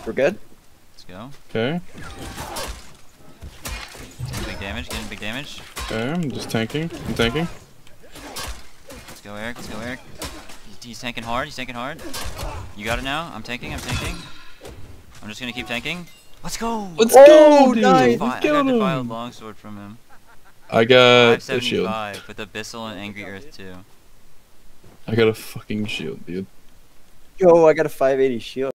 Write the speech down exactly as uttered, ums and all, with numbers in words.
We're good? Let's go. Okay. Getting big damage, getting big damage. Okay, I'm just tanking. I'm tanking. Let's go, Eric. Let's go, Eric. He's, he's tanking hard. He's tanking hard. You got it now. I'm tanking. I'm tanking. I'm just gonna keep tanking. Let's go. Let's Oh, go, dude. nice. Defi- I Let's got a get defiled him. longsword from him. I got a shield. five seventy-five with Abyssal and Angry Earth too. I got a fucking shield, dude. Yo, I got a five eighty shield.